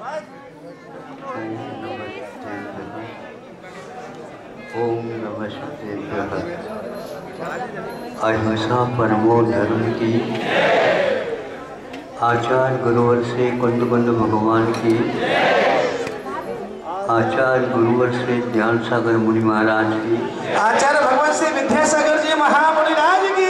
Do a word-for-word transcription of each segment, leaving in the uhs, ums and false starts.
ओम नमस्ते। अहिंसा परमो धर्म की, आचार्य गुरुवर से कुंद कुंद भगवान की, आचार्य गुरुवर से ज्ञान सागर मुनि महाराज की, आचार्य भगवान से विद्यासागर जी महामुनि राज की।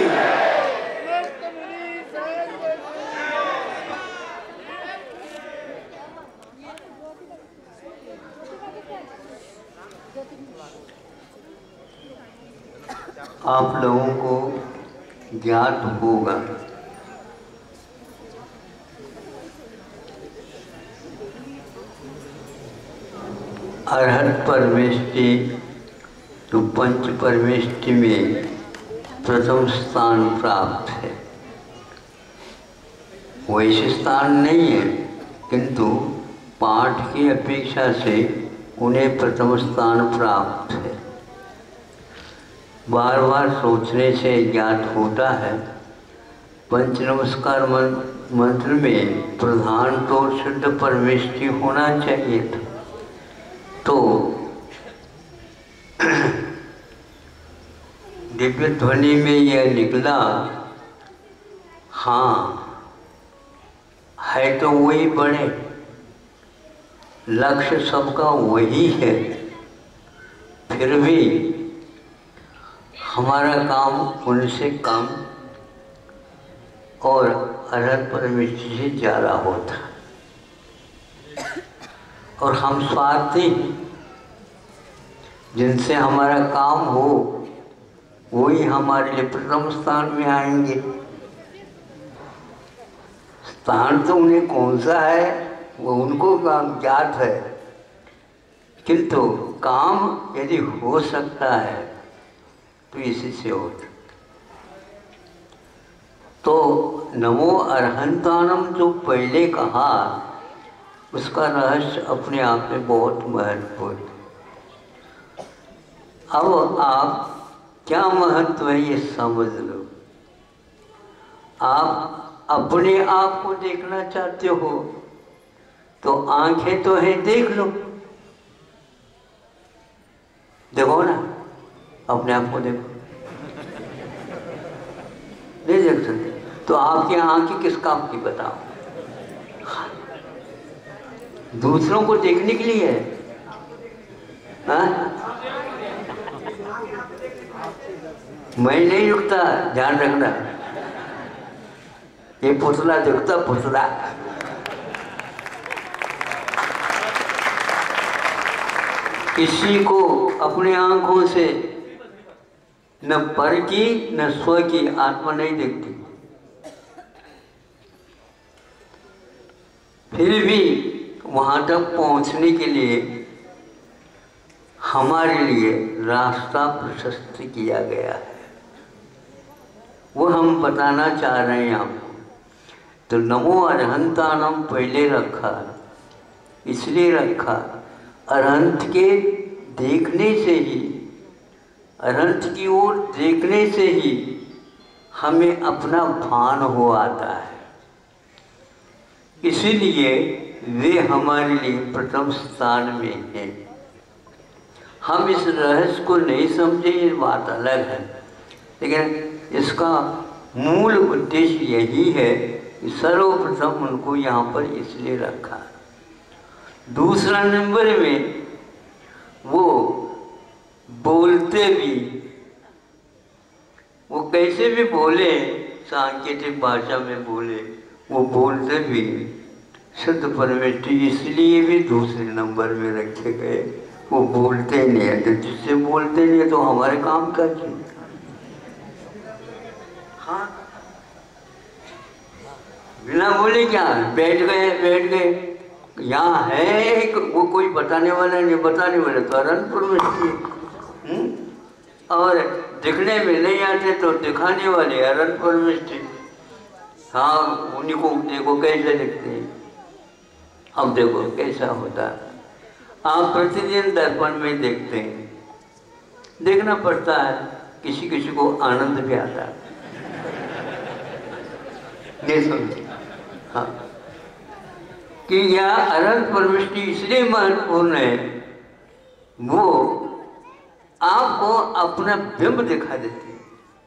आप लोगों को ज्ञात होगा अरहत परमेष्टि तो पंच परमेष्टि में प्रथम स्थान प्राप्त है। वैसे स्थान नहीं है, किंतु पाठ की अपेक्षा से उन्हें प्रथम स्थान प्राप्त है। बार बार सोचने से ज्ञात होता है, पंच नमस्कार मंत्र में प्रधान तो शुद्ध परमेष्टि होना चाहिए था। तो दिव्य ध्वनि में यह निकला, हाँ है तो वही बड़े, लक्ष्य सबका वही है, फिर भी हमारा काम उनसे कम और अरहत परमेष्टि से ज़्यादा होता, और हम स्वार्थी, जिनसे हमारा काम हो वही हमारे लिए प्रथम स्थान में आएंगे। स्थान तो उन्हें कौन सा है वो उनको काम ज्ञात है, किंतु काम यदि हो सकता है तो इसी से होता। तो नमो अरहंतानम जो पहले कहा, उसका रहस्य अपने आप में बहुत महत्वपूर्ण। अब आप क्या महत्व है ये समझ लो। आप अपने आप को देखना चाहते हो तो आंखें तो है, देख लो, देखो ना, अपने आप को देखो, नहीं देख सकते तो आपकी आंखें किस काम की बताओ? दूसरों को देखने के लिए है, हाँ? मैं नहीं रुकता, ध्यान रखना, ये पुतला दिखता, पुतला किसी को अपने आंखों से न पर की न स्व की आत्मा नहीं दिखती, फिर भी वहां तक पहुंचने के लिए हमारे लिए रास्ता प्रशस्त किया गया है, वो हम बताना चाह रहे हैं आपको। तो नमो अरहंतानम पहले रखा, इसलिए रखा अरहंत के देखने से ही, अरहंत की ओर देखने से ही हमें अपना भान हो आता है, इसीलिए वे हमारे लिए प्रथम स्थान में हैं। हम इस रहस्य को नहीं समझे, ये बात अलग है, लेकिन इसका मूल उद्देश्य यही है कि सर्वप्रथम उनको यहाँ पर इसलिए रखा। दूसरा नंबर में वो बोलते भी, वो कैसे भी बोले, सांकेतिक भाषा में बोले, वो बोलते भी शुद्ध परमेष्टि, इसलिए भी दूसरे नंबर में रखे गए। वो बोलते नहीं है, तो जिससे बोलते नहीं है तो हमारे काम का चीज, हाँ बिना बोले क्या, बैठ गए बैठ गए, यहाँ है वो कोई बताने वाला नहीं, बताने वाले तो अरहत परमेष्टि, और दिखने में नहीं आते तो दिखाने वाले अरहत परमेष्टि। हाँ उन्हीं को देखो कैसे दिखते हैं, अब देखो कैसा होता है। आप प्रतिदिन दर्पण में देखते हैं, देखना पड़ता है, किसी किसी को आनंद भी आता है, नहीं समझे? हाँ कि यह अनंत परमिष्टि इसलिए महत्वपूर्ण है, वो आपको अपना बिंब दिखा देती है।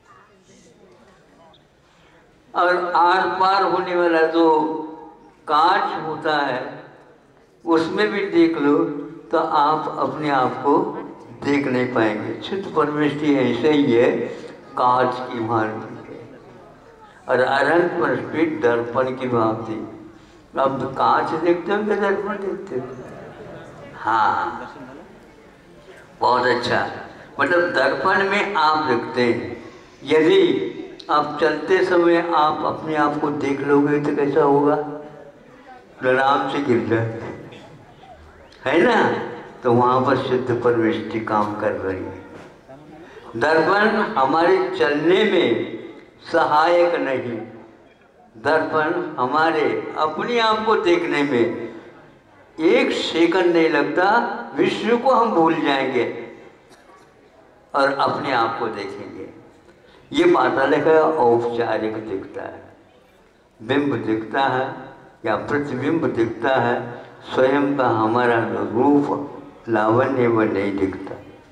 और आर पार होने वाला जो कांच होता है उसमें भी देख लो तो आप अपने आप को देख नहीं पाएंगे। चित्त परमिष्टि ऐसे ही है, कांच की भांति है। और अनंत परमिष्टि दर्पण की भांति। अब तो कांच देखते हो क्या दर्पण देखते हो? हाँ, बहुत अच्छा। मतलब दर्पण में आप देखते हैं। यदि आप चलते समय आप अपने आप को देख लोगे तो कैसा होगा? आराम से गिर जाए, है ना? तो वहाँ पर शुद्ध परमिष्टि काम कर रही है। दर्पण हमारे चलने में सहायक नहीं, दर्पण हमारे अपने आप को देखने में एक सेकंड नहीं लगता, विश्व को हम भूल जाएंगे और अपने आप को देखेंगे। ये पाताल का औपचारिक दिखता है, बिंब दिखता है या प्रतिबिंब दिखता है, स्वयं का हमारा रूप लावण्य वो नहीं दिखता।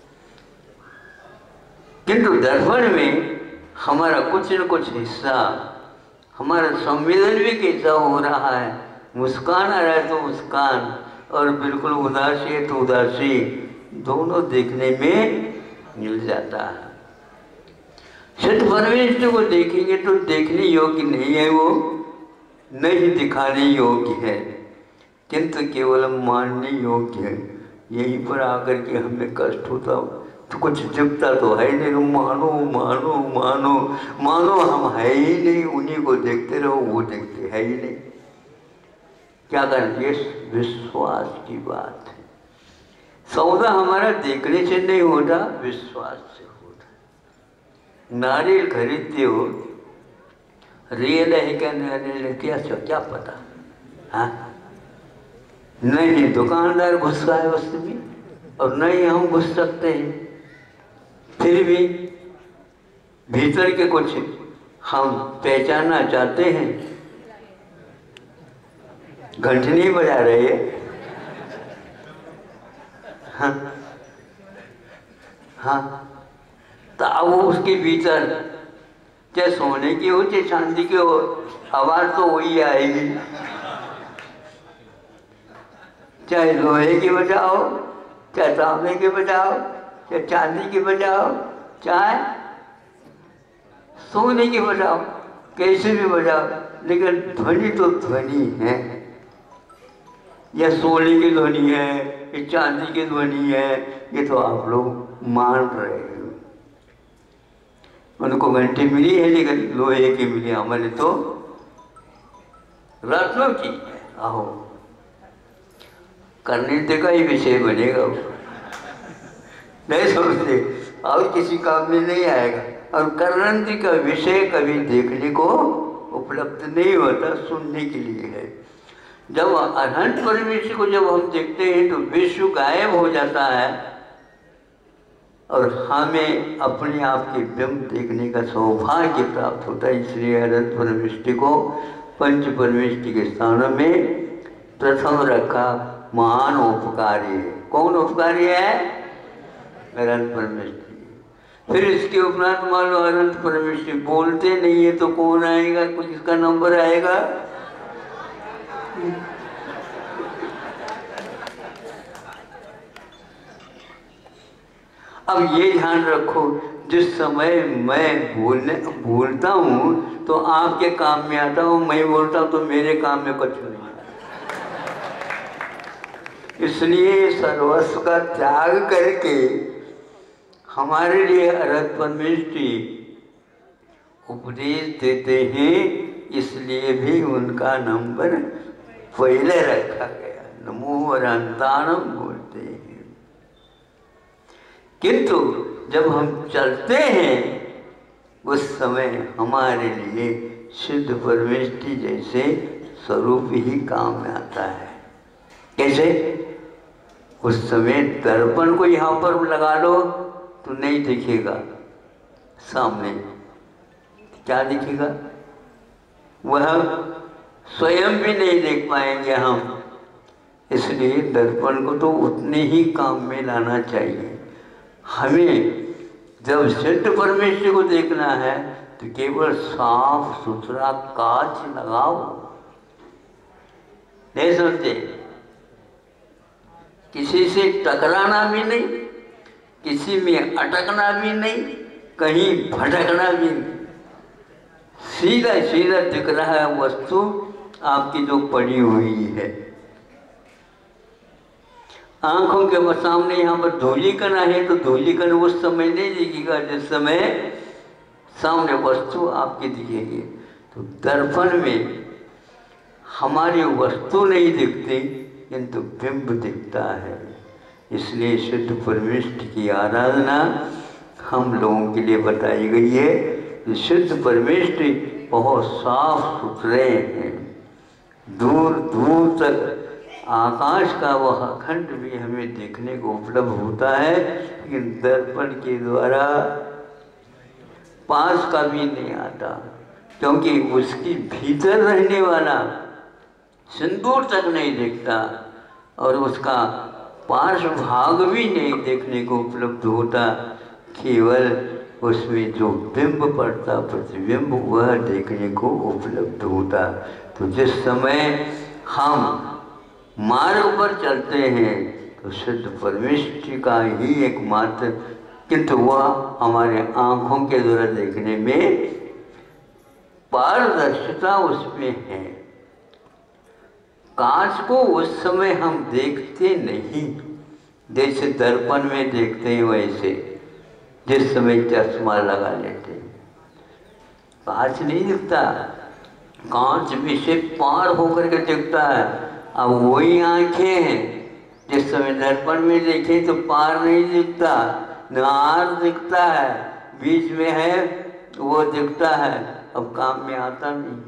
किंतु दर्पण में हमारा कुछ न कुछ हिस्सा, हमारा संवेदन भी कैसा हो रहा है, मुस्कान आ रहा है तो मुस्कान, और बिल्कुल उदासी है तो उदासी, दोनों देखने में मिल जाता है। शुद्ध परमेश्वर को देखेंगे तो देखने योग्य नहीं है, वो नहीं दिखाने योग्य है, किंतु केवल मानने योग्य है। यहीं पर आकर के हमें कष्ट होता तो कुछ दिखता तो है नहीं, मानो मानो मानो मानो हम है ही नहीं, उन्हीं को देखते रहो, वो देखते है ही नहीं। क्या करें? ये विश्वास की बात है। सौदा हमारा देखने से नहीं होता, विश्वास से होता। नारियल खरीदते हो, रियल है क्या नारियल है क्या क्या पता? हाँ, नहीं दुकानदार घुस रहा है उसमें और नहीं हम घुस सकते हैं। फिर भी भीतर के कुछ हम पहचानना चाहते हैं। घंटी नहीं बजा रहे हैं। हाँ हाँ, तो अब वो उसके भीतर चाहे सोने की हो चाहे चांदी की हो, आवाज तो वही आएगी। चाहे लोहे की बजाओ, चाहे तांबे की बजाओ, चाहे चांदी की बजाओ, चाहे सोने की बजाओ, कैसे भी बजाओ, लेकिन ध्वनि तो ध्वनि है। या सोने की ध्वनि है, ये चांदी की ध्वनि है, ये तो आप लोग मान रहे हो। उनको घंटी मिली है लेकिन लोहे की मिली, हमारे तो रत्नों की है। आहो, करने का ही विषय बनेगा वो, नहीं समझे? और किसी काम में नहीं आएगा। और कर्णंती का विषय कभी देखने को उपलब्ध नहीं होता, सुनने के लिए है। जब अनंत परमेश्वर को जब हम देखते हैं तो विश्व गायब हो जाता है और हमें अपने आप के बिंब देखने का सौभाग्य प्राप्त होता है। इसलिए अनंत परमेश्वर को पंच परमेश्वर के स्थानों में प्रथम रखा। महान उपकारी है। कौन उपकारी है? अनंत परमेश्वर। फिर इसके उपरांत मान लो अनंत परमेश्वर बोलते नहीं है तो कौन आएगा? कुछ इसका नंबर आएगा? अब ये ध्यान रखो, जिस समय मैं बोलने बोलता हूँ तो आपके काम में आता हूँ, मैं बोलता हूँ तो मेरे काम में कुछ नहीं। इसलिए सर्वस्व का त्याग करके हमारे लिए अनंत परमेश्वर उपदेश देते हैं, इसलिए भी उनका नंबर पहले रखा गया। नमो अनंतानम बोलते हैं। किंतु जब हम चलते हैं उस समय हमारे लिए शुद्ध परमेश्वर जैसे स्वरूप ही काम में आता है। कैसे? उस समय दर्पण को यहाँ पर लगा लो तो नहीं दिखेगा, सामने क्या दिखेगा? वह स्वयं भी नहीं देख पाएंगे हम। इसलिए दर्पण को तो उतने ही काम में लाना चाहिए। हमें जब सिद्ध परमेश्वर को देखना है तो केवल साफ सुथरा कांच लगाओ, नहीं समझे? किसी से टकराना भी नहीं, किसी में अटकना भी नहीं, कहीं भटकना भी नहीं, सीधा सीधा दिख रहा है वस्तु आपकी जो पड़ी हुई है। आंखों के सामने यहाँ पर धूलिकण है तो धूलिकण उस समय नहीं दिखेगा जिस समय सामने वस्तु आपकी दिखेगी। तो दर्पण में हमारी वस्तु नहीं दिखती किंतु बिंब दिखता है। इसलिए शुद्ध परमेश्वर की आराधना हम लोगों के लिए बताई गई है। कि शुद्ध परमेश्वर बहुत साफ सुथरे हैं, दूर दूर तक आकाश का वह खंड भी हमें देखने को उपलब्ध होता है, लेकिन दर्पण के द्वारा पास का भी नहीं आता, क्योंकि उसकी भीतर रहने वाला सिंदूर तक नहीं दिखता और उसका पार्श्व भाग भी नहीं देखने को उपलब्ध होता। केवल उसमें जो बिंब पड़ता, प्रतिबिंब, वह देखने को उपलब्ध होता। तो जिस समय हम मार्ग पर चलते हैं तो शुद्ध परमेश्वर का ही एकमात्र, किंतु वह हमारे आंखों के द्वारा देखने में पारदर्शिता उसमें है। कांच को उस समय हम देखते नहीं, जैसे दर्पण में देखते हैं वैसे, जिस समय चश्मा लगा लेते हैं कांच नहीं दिखता, कांच भी से पार होकर के दिखता है। अब वही आंखें हैं, जिस समय दर्पण में देखें तो पार नहीं दिखता, नार दिखता है, बीच में है वो दिखता है, अब काम में आता नहीं।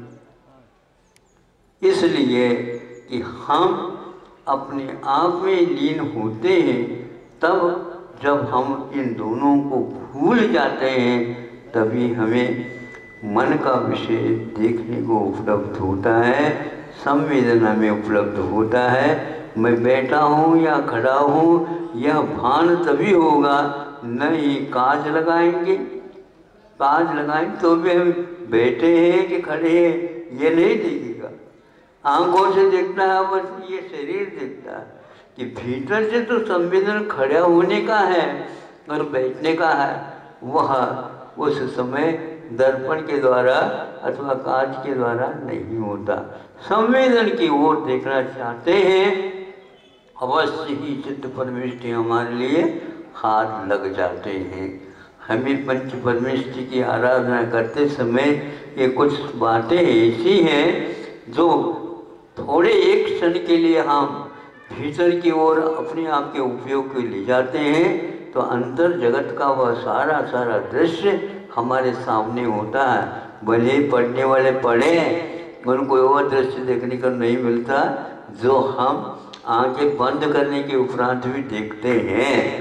इसलिए कि हम अपने आप में लीन होते हैं, तब जब हम इन दोनों को भूल जाते हैं तभी हमें मन का विषय देखने को उपलब्ध होता है, संवेदना में उपलब्ध होता है। मैं बैठा हूँ या खड़ा हूँ यह भान तभी होगा, न ही काज लगाएंगे, काज लगाएंगे तो भी हम बैठे हैं कि खड़े हैं ये नहीं दिखेगा। आंखों से देखना है बस ये शरीर दिखता है, कि भीतर से तो संवेदन खड़ा होने का है और बैठने का है, वह उस समय दर्पण के द्वारा अथवा कांच के द्वारा नहीं होता। संवेदन की ओर देखना चाहते हैं, अवश्य ही सिद्ध परमेश्वर हमारे लिए हाथ लग जाते हैं। हमें पंच परमेश्वर की आराधना करते समय ये कुछ बातें ऐसी हैं जो थोड़े एक क्षण के लिए हम भीतर की ओर अपने आप के उपयोग के ले जाते हैं, तो अंतर जगत का वह सारा सारा दृश्य हमारे सामने होता है। भले पढ़ने वाले पढ़े, उनको वह दृश्य देखने को नहीं मिलता जो हम आंखें बंद करने के उपरांत भी देखते हैं।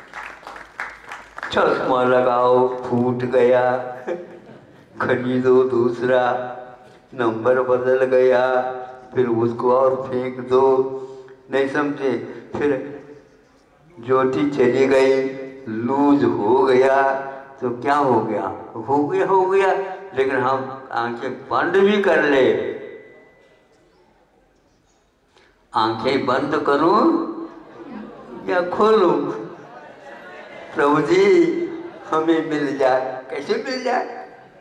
चश्मा लगाओ, फूट गया, खरीदो दूसरा, नंबर बदल गया, फिर उसको और फेंक दो, नहीं समझे, फिर ज्योति चली गई, लूज हो गया, तो क्या हो गया? हो गया हो गया लेकिन हम आंखें बंद भी कर ले, आंखें बंद करूं या खोलूं? प्रभु जी हमें मिल जाए, कैसे मिल जाए?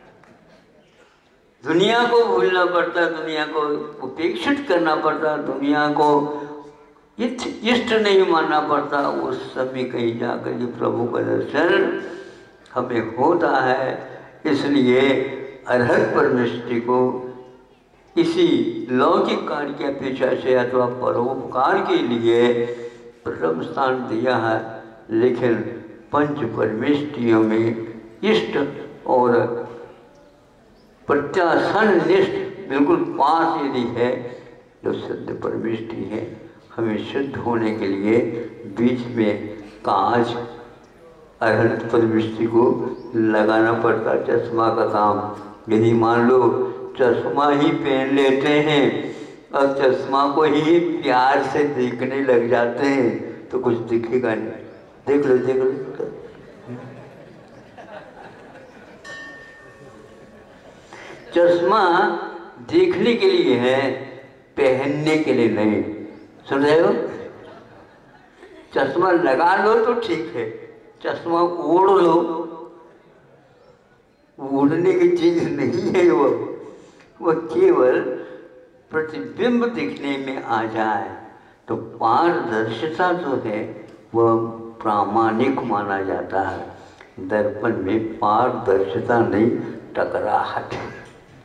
दुनिया को भूलना पड़ता, दुनिया को उपेक्षित करना पड़ता, दुनिया को इष्ट नहीं मानना पड़ता। उस समय कहीं जाकर के प्रभु का दर्शन हमें होता है। इसलिए अरहत परमेश्वर को इसी लौकिक कार्य की अपेक्षा से अथवा परोपकार के लिए प्रथम स्थान दिया है, लेकिन पंच परमेश्वरियों में इष्ट और प्रत्यासन निष्ठ बिल्कुल पास यदि है जो शुद्ध परमेश्वरी है। हमें शुद्ध होने के लिए बीच में कांच अरहत परमेश्वरी को लगाना पड़ता, चश्मा का काम। यदि मान लो चश्मा ही पहन लेते हैं और चश्मा को ही प्यार से देखने लग जाते हैं तो कुछ दिखेगा नहीं। देख लो देख लो, चश्मा देखने के लिए है, पहनने के लिए नहीं। सुन रहे हो? चश्मा लगा लो तो ठीक है, चश्मा ओढ़ लो, ओढ़ने की चीज नहीं है वो वो केवल प्रतिबिंब दिखने में आ जाए तो पारदर्शिता जो है वह प्रामाणिक माना जाता है। दर्पण में पारदर्शिता नहीं, टकराहट है।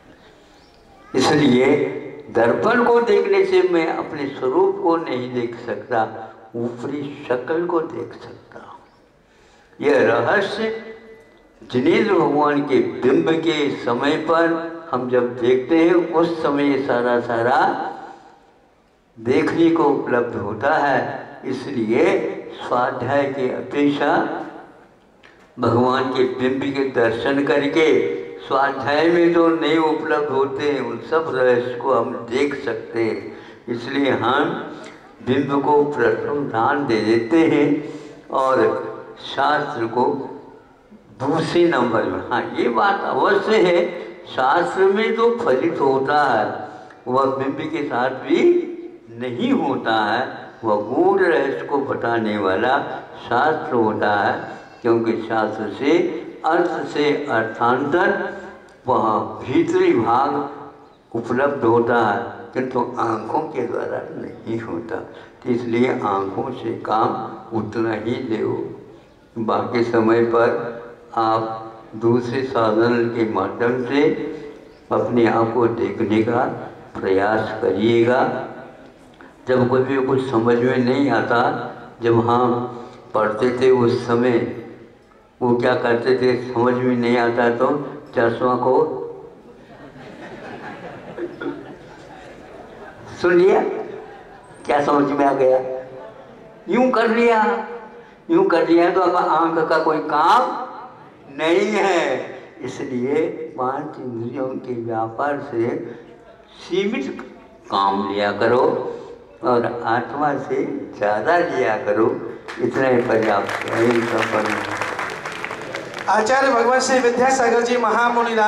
इसलिए दर्पण को देखने से मैं अपने स्वरूप को नहीं देख सकता, ऊपरी शक्ल को देख सकता हूँ। यह रहस्य जिनेंद्र भगवान के बिंब के समय पर हम जब देखते हैं उस समय सारा सारा देखने को उपलब्ध होता है। इसलिए स्वाध्याय की अपेक्षा भगवान के बिंब के दर्शन करके स्वाध्याय में जो नहीं उपलब्ध होते हैं उन सब रहस्य को हम देख सकते हैं। इसलिए हम बिंब को प्रथम ध्यान दे देते हैं और शास्त्र को दूसरे नंबर में। हाँ, ये बात अवश्य है, शास्त्र में जो फलित होता है वह बिंब के साथ भी नहीं होता है, वह गूढ़ रहस्य को बताने वाला शास्त्र होता है। क्योंकि शास्त्र से अर्थ से अर्थांतर वहाँ भीतरी भाग उपलब्ध होता है, किंतु आँखों के द्वारा नहीं होता। तो इसलिए आँखों से काम उतना ही लो, बाकी समय पर आप दूसरे साधन के माध्यम से अपने आप को देखने का प्रयास करिएगा। जब कोई भी कुछ समझ में नहीं आता, जब हम पढ़ते थे उस समय वो क्या करते थे, समझ में नहीं आता तो चश्मा को सुन लिया, क्या समझ में आ गया, यूं कर लिया, यूं कर लिया तो अब आंख का कोई काम नहीं है। इसलिए पांच इंद्रियों के व्यापार से सीमित काम लिया करो और आत्मा से ज़्यादा लिया करो, इतना ही पर्याप्त है। आचार्य भगवत श्री विद्यासागर जी महामुनि